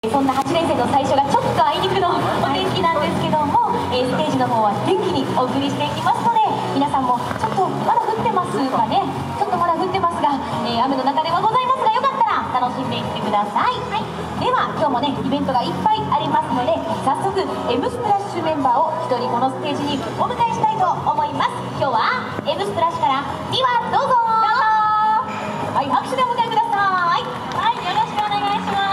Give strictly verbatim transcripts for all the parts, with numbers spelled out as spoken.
そんなはちねん生の最初がちょっとあいにくのお天気なんですけども、えー、ステージの方は元気にお送りしていきますので、皆さんもちょっとまだ降ってますかね、ちょっとまだ降ってますが、えー、雨の中ではございますが、よかったら楽しんでいってください。はい、では今日もねイベントがいっぱいありますので、早速 エム スプラッシュメンバーをひとりこのステージにお迎えしたいと思います。今日は エム スプラッシュから美和どうぞ。はい、拍手でお迎えください。はい、よろしくお願いします。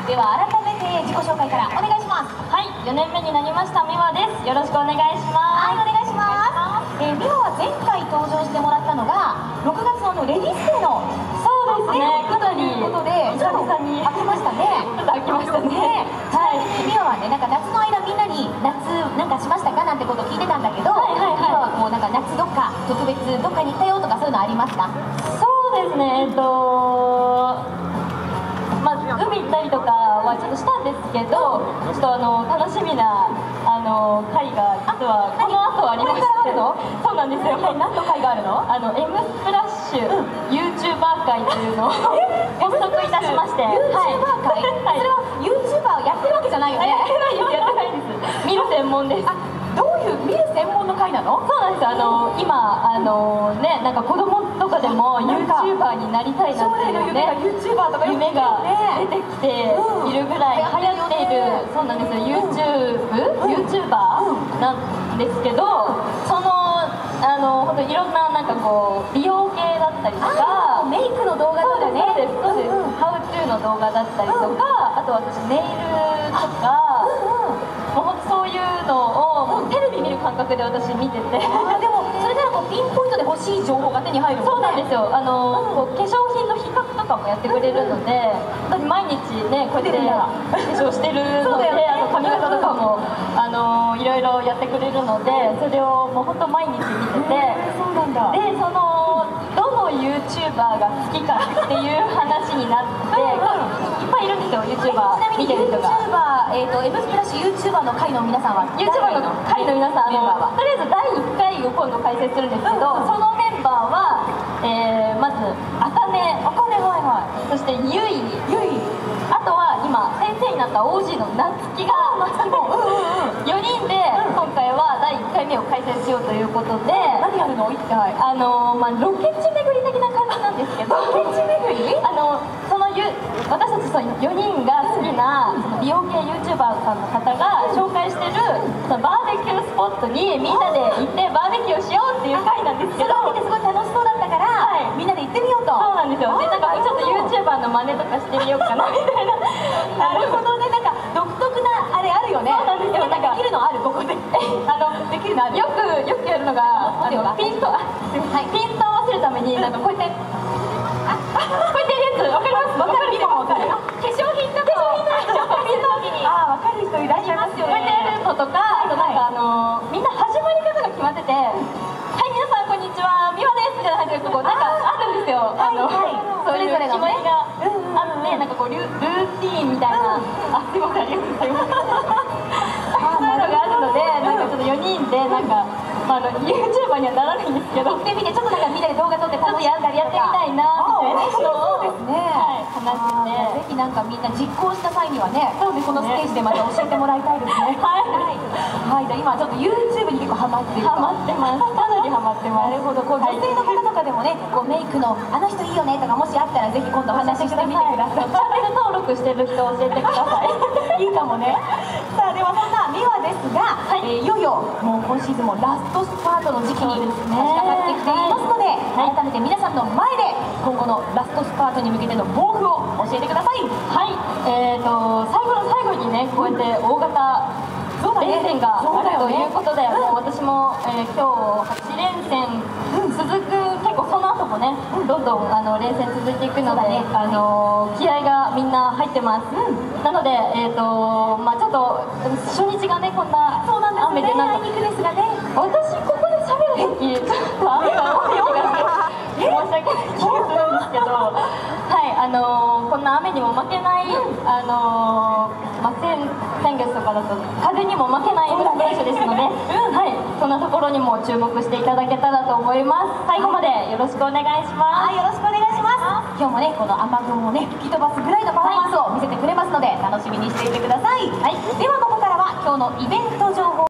では改めて自己紹介からお願いします。 はい、よねんめになりました美和です。よろしくお願いします。 はい、お願いします。えー、美和は前回登場してもらったのがろくがつのレディースデーのそうですね、 かなりということで久々に飽きましたね。 ちょっと飽きましたね。 はい、美和はね、なんか夏の間みんなに夏なんかしましたかなんてことを聞いてたんだけど、 はいはいはい、 美和はこうなんか夏どっか特別どっかに行ったよとかそういうのありますか？ そうですね、えっとまあ、海行ったりとかはちょっとしたんですけど、ちょっとあの楽しみなあの会が実はこの後ありまして、そうなんですよ。 何の会があるの？ あの エム スプラッシュ ユーチューバー 会というのを発足いたしまして、 ユーチューバー会、それは ユーチューバー をやってるわけじゃないよね？ やってないです、やってないです。見る専門です。 どういう見る専門の会なの？ そうなんです。あの今あのね、なんか子供とかでも ユーチューバー になりたいなっていうね、 ユーチューバー とか夢が出てきているぐらい流行っている、そうなんですよ、 YouTube、ユーチューバー なんですけど、そのあの本当にいろんななんかこう美容系だったりとか、 メイクの動画とかね、 そうですそうです、ハウトゥーの動画だったりとか、あと私ネイルとか、もう本当そういうのをもうテレビ見る感覚で私見てて、でもそれならこうピンポイントで欲しい情報が手に入るもんね。 そうなんですよ。あの、こう化粧品の比較とかもやってくれるので、だって毎日ねこうやって化粧してるので、あと髪型とかもあのいろいろやってくれるので、それをもう本当毎日見てて、 そうなんだ。 でそのどの ユーチューバー が好きかっていう話になって、いっぱいいるんですよ ユーチューバー 見てる人が。 えっと エム スプラッシュ ユーチューバー の会の皆さんはユーチューバー の会の皆さん、あのとりあえずだいいっかいを今度開設するんですけど、そのメンバーは、えー、まずあかね、 あかね、はいはい、 そしてゆい、 ゆい、 あとは今先生になった オージー のなつきがよにんで今回はだいいっかいめを開催しようということで、 何やるの一体？ あの、まあ、ロケ地巡り的な感じなんですけど、 ロケ地巡り？ あのそのゆ私たちそのよにんが好きなその美容系 ユーチューバー さんの方が紹介してるそのバーベキュースポットにみんなで行ってバーベキューをしようっていう会なんですけど、 それを見てすごい楽しそうだったから、はい、みんなで行ってみようと。 そうなんですよ。でなんかちょっと ユーチューバー の真似とかしてみようかなみたいな。 なるほどね、なんか独特なあれあるよね。 そうなんですよ。 なんかできるのある、ここであのできるのある。 よくよくやるのがあのピント、はい、ピント合わせるためになんかこうやってあこうやってやるやつわかります？ わかる、見てもわかる。 化粧品とかを見るときにああ、わかる人いらっしゃいますよね。 こうやってやるのとか、あとなんかあのみんな始まり方が決まってて、はい皆さんこんにちは美和ですみたいな感じでこうなんかあるんですよ。あのそういう決まりがあって、なんかこうルーティーンみたいな、あすいませんありがとうございます。そういうのがあるので、なんかちょっとよにんでなんか、まあ、あの ユーチューバー にはならないんですけど、 行ってみてちょっとなんかみんなで動画撮ってちょっとやってやってみたいなみたいなそうですね、 はい、話してぜひなんかみんな実行した際にはね、 そうですね、 このステージでまた教えてもらいたいですね。 はいはい、じゃあ今ちょっと ユーチューブ に結構ハマってると。 ハマってます。かなりハマってます。 なるほど。こう女性の方とかでもね、こうメイクのあの人いいよねとかもしあったらぜひ今度お話ししてみてください。 チャンネル登録してる人教えてください。いいかもね。さあではそんな美和ですが、はい、えー、いよいよもう今シーズンもラストスパートの時期に差し掛かってきていますので、はい、改めて皆さんの前で今後のラストスパートに向けての抱負を教えてください。 はい、えーと最後の最後にね、こうやって大型連戦があるということで、もう私も、えー、今日はちれんせん続く、結構その後もね、どんどんあの連戦続いていくので、ね、あの気合がみんな入ってます。うん、なので、えーとまあ、ちょっと初日がねこんな雨でなんか、 ね、ですがね、 私ここで喋るときちょっと雨が多い気がして申し訳ない気がするんですけど、はい、あのー、こんな雨にも負けない、あのーまあ、先, 先月とかだと風にも負けないエムスプラッシュですので、うん、はい、そんなところにも注目していただけたらと思います。最後までよろしくお願いします。 はい、よろしくお願いします。今日もねこの雨雲をね吹き飛ばすぐらいのパフォーマンスを見せてくれますので、 今日のイベント情報